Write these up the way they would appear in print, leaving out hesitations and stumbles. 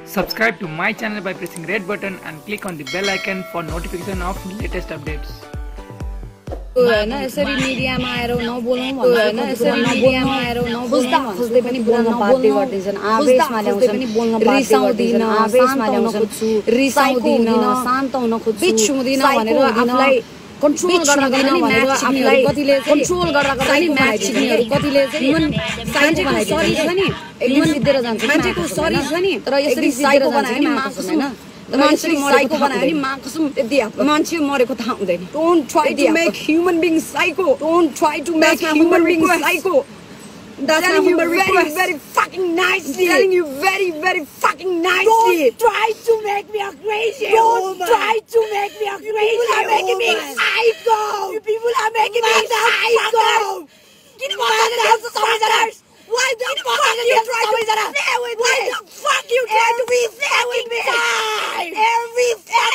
Subscribe to my channel by pressing red button and click on the bell icon for notification of latest updates. हैन यसरी मिडियामा आएर नबोल्नु भन्नु हैन यसरी मिडियामा आएर नबोल्दा खोज्दै पनि बोल्न बाध्य गर्दिन्छन् आवेशमा ल्याउँछन् पनि बोल्न बाध्य गर्दिन्छन् आवेशमा ल्याउँछन् रिसाउँदिन शान्त हुन खोज्छु बिच हुँदिन भनेर आफुलाई कन्ट्रोल गर्न पनि म्याच आफुलाई कतिले कन्ट्रोल गर्नको लागि म्याच सिक्नेहरु कतिले चाहिँ मन साइको बनाइदिन्छ नि एकदम सिद्धेर जान्छ मान्छेको शरीर छ नि तर यसरी साइको बनायो नि मार्क्स हैन मान्छे साइको बनायो नि मार्क्सम यदि मान्छे मरेको थाहा हुँदैन don't try to make human being psycho don't try to make human being psycho That's very fucking nicely. Telling you very fucking nicely. Don't try to make me a crazy. Don't try to make me a crazy. You people are making me psycho. You people are making me psycho. Get the fuck out. Why the fuck you try to play with me? Why the fuck you try to be fucking me? Every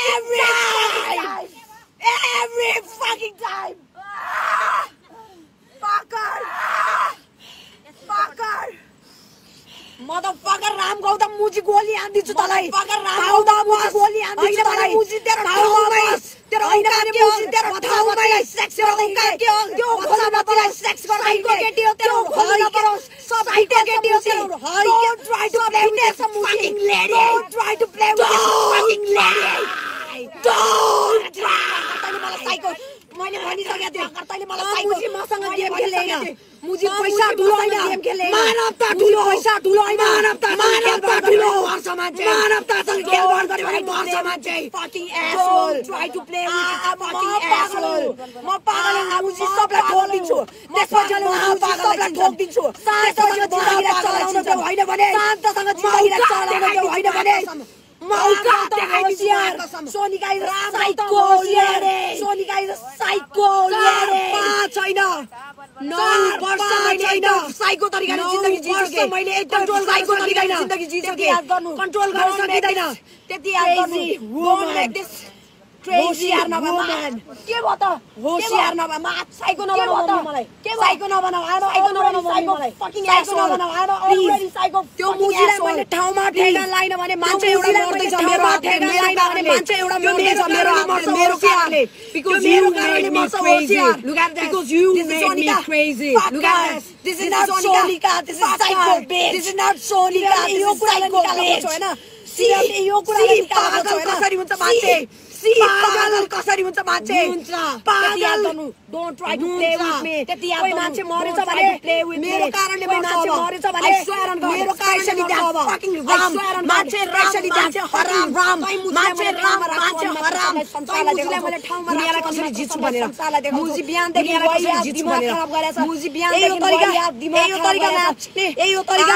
fucking time. Motherfucker Ram Gautam मुझे गोली आंधी चु तलाई Gautam मुझे गोली आंधी चु तलाई मुझे तेरा तेरा औकात के मुझे तेरा बताओ मैं सेक्स तेरा औकात के जो खोला ना तेरा सेक्स कर साइको केटी हो तेरा खोला ना पर सब साइको केटी हो तेरा don't try to play with this fucking lady don't try to play with this fucking lady don't try तैले मलाई साइको मैले भनिसके थिए तैले मलाई साइको मुझे मसँग गेम खेल्दैन मुझे पैसा ठुलो हैन गेम खेल्दैन मानवता ठुलो पैसा ठुलो हैन मानवता ठुलो वर्ष मान्छे मानवतासँग खेल गर्न गरे भने वर्ष मान्छे fucking asshole try to play with fucking asshole म पागल मुझे सबलाई ठोक दिन्छु त्यसपछि म पागललाई ठोक दिन्छु शान्तसँग जिन्दगी चलाउन त होइन भने शान्तसँग जिन्दगी चलाउन त होइन भने मौका देखाइदिन्छु यार सोनिका इज साइको यार सोनिका इज साइको यार छैन 9 वर्ष मैले एकदम साइको तरिकाले जिन्दगी जिसके मैले एकदम साइको तरिकाले जिन्दगी जिसके कन्ट्रोल गर्न सकिदैन त्यति याद गर्नु डोन्ट मेक दिस क्रेजी यार नबनाऊ के भयो त होशियार नबनाऊ म साइको नबनाऊ मलाई के साइको नबनाऊ आमा साइको नबनाऊ मलाई फकिङ साइको नबनाऊ आमा अलरेडी साइको त्यो मुजीलाई मैले ठाउँमा ठेगा लाइन भने मान्छे एउटा मर्दैछ मेरो ठेगा लाइन भने मान्छे एउटा मर्दैछ मेरो कारणले because you made me crazy look at this because you made me crazy look at this is not Sonika this is psycho bitch this is not Sonika this is psycho bitch हैन सीले यो कुरा निकालेको छ कसरी हुन्छ मान्छे पागल कसरी हुन्छ मान्छे पागल don't try to play with me त्यति याद गर्नु मान्छे मरेछ भने मेरो कारणले मान्छे मरेछ भने मेरो कारणले फकिङ राम मान्छे रामले जान्छ हराम राम मान्छे हराम मुजीलाई मैले ठाउँमा दुनियालाई कसरी जित्छु भनेर मुजी बिहानदेखि कसरी जित्छु भनेर मुजी बिहानदेखि दिमाग यो तरिका म्याच यो तरिका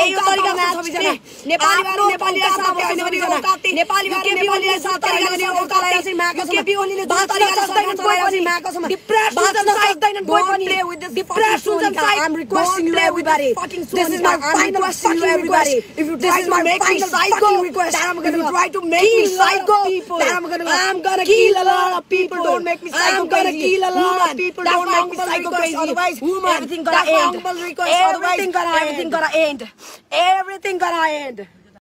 सबैजना नेपाली साथ होइन भने नेपाली साथ होइन भने केपी ओलीले जुन तरिकाले सरकार चलाइरहेछ माको डिप्रेसन सक्दैन कोही पनि play with this depression I'm requesting you everybody this is my final request everybody if you this is my final psycho request that I'm going to try to make me psycho that I'm going to kill a lot of people don't make me psycho I'm going to kill a lot of people don't make me psycho crazy otherwise everything gonna end everything gonna end